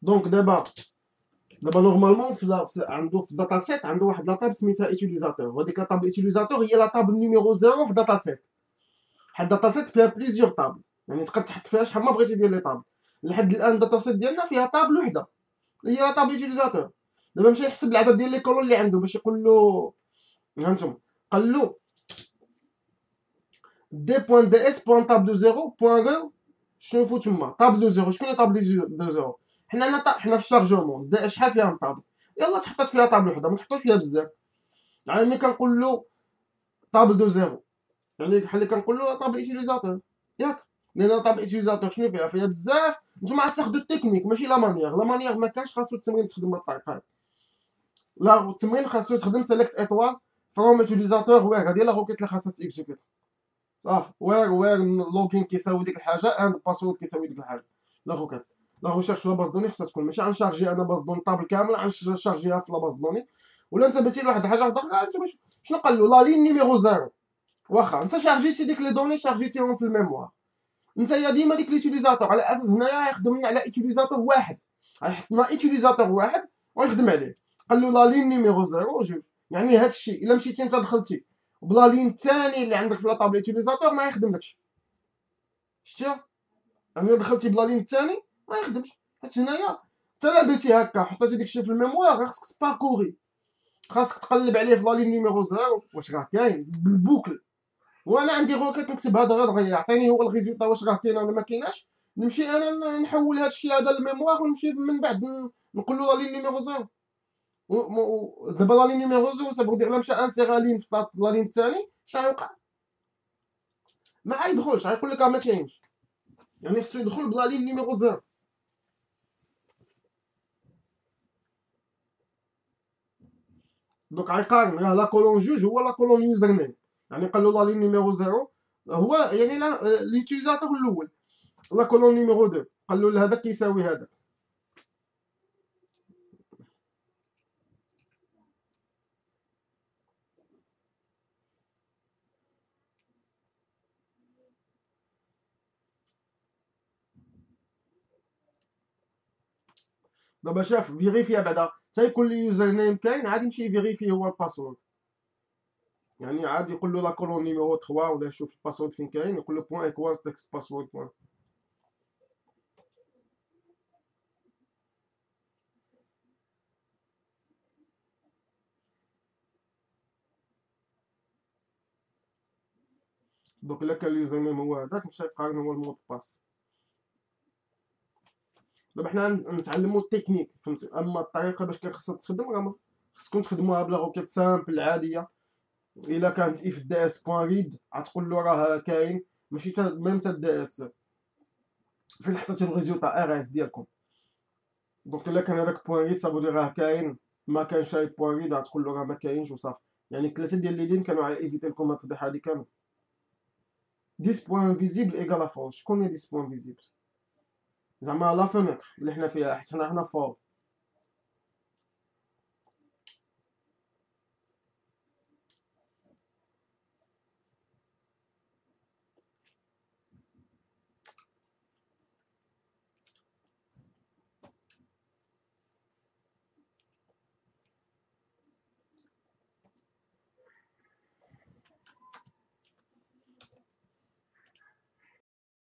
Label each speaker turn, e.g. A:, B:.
A: دونك دابا نورمالمون عنده في الداتا سيت عنده واحد لاطاب سميتها ايتيليزاتور، وهاديك لاطاب ايتيليزاتور هي لاطاب نيميرو 0 في داتا سيت. واحد الداتا سيت فيها بليزيور طابل، يعني تقدر تحط فيها شحال ما بغيتي ديال لي طابل. لحد الان الداتا سيت ديالنا فيها طابل وحده هي لاطاب ايتيليزاتور. دابا مشى يحسب العدد ديال لي كولون اللي عنده باش يقول له هانتوما، قال له دي بوان دي اس بوان طابلو 0 بوان رو. شوفوا تما طابلو 0، شكون اللي طابلو 0؟ حنا في الشارجمون شحال فيها من طابل؟ يلا تحطات فيها طابل وحده، ما تحطوش فيها بزاف. يعني ملي كنقول له طابل دو 0، يعني بحال اللي كنقول له طابل ايتيليزاتور، ياك؟ لان طابل ايتيليزاتور شنو فيها بزاف. نتوما عاد تاخذوا التكنيك ماشي لا مانيير. لا مانيير ما كانش، خاصو التمرين تخدم بهاد الطريقه هادي. لا التمرين خاصو تخدم سيليكت ايطوال فروم ايتيليزاتور وير، هادي لا روكيت اللي خاصها تيكزيكوت. صافي وير لوغين كيساوي ديك الحاجه اند باسورد كيساوي ديك الحاجه. لا روكيت لا ريشيرش في لا باز دوني خاصها تكون ماشي غنشارجي انا باز دوني طابل كامل غنشارجيها في لا باز دوني. ولا انت بغيتي لواحد الحاجه اخرى، انت شنو قال له لا لين نيميرو 0. واخا انت شارجيتي ديك لي دوني شارجيتيهم في الميموار، انت يا ديما ديك ليتيليزاتور على اساس هنايا يخدم لنا على ايتيليزاتور واحد، غيحط لنا ايتيليزاتور واحد ويخدم عليه. قال له لا لين نيميرو 0 و 2. يعني هاد الشيء الا مشيتي انت دخلتي بلا لين الثاني اللي عندك في لا طابل ايتيليزاتور ما يخدملكش. شتي؟ يعني دخلتي بلا لين الثاني ما يخدمش، حيت هنايا انت لا درتي هكا حطيتي داكشي في الميموار خاصك تباركوري، خاصك تقلب عليه في لا لين نيميرو 0 واش راه كاين بالبوكل. وانا عندي غوكيت نكتب هذا غير يعطيني هو الريزولتا واش راه كاين ولا ما كايناش. نمشي انا نحول هذا الشيء هذا للميموار ونمشي من بعد نقول له لا لين نيميرو 0. دابا لا لين نيميرو 0 سا بغ دير لا مشى انسيغ لين في لا لين الثاني اش غيوقع؟ ما غيدخلش، غيقول لك ما كاينش. يعني خصو يدخل بلا لين نيميرو 0. دونك غيقارن لا كولون جوج هو لا كولون يوزر نيم. يعني قال له لا لين نيميرو 0 هو يعني لا ليوتيزاتور الاول، لا كولون نيميرو 2 قال له هذا كيساوي هذا. دابا شاف فيريفيا بعدا حتى يكون لي يوزر نيم كاين عاد يمشي يفيريفي هو الباسورد. يعني عاد يقول له لا كولون نيميرو 3 ولا شوف الباسورد فين كاين، يقول له بوان ايكوالز تكست باسورد بوان. دونك الا كان اليوزر نيم هو هذاك مشى يقارن هو المود باس. دابا حنا نتعلمو التكنيك فهمتي، اما الطريقه باش كان خصها تخدم راه خصكم تخدموها بلا روكيت سامبل عاديه. الا كانت اف دي اس بوان ريد غتقول له راه كاين، ماشي تا ميم تا دي اس فين حطيتي الريزولتا ار اس ديالكم. دونك الا كان هذاك بوان ريد صابو راه كاين، ما كانش هاي بوان ريد غتقول له راه ما كاينش وصافي. يعني ثلاثه ديال لي لين كانوا على ايفيتي لكم هاد الفضيحه هادي كامل. 10 بوان فيزيبل ايكال فور. شكون هي 10 بوان فيزيبل؟ زعما لا فونيتر اللي حنا فيها، حيت حنا فور.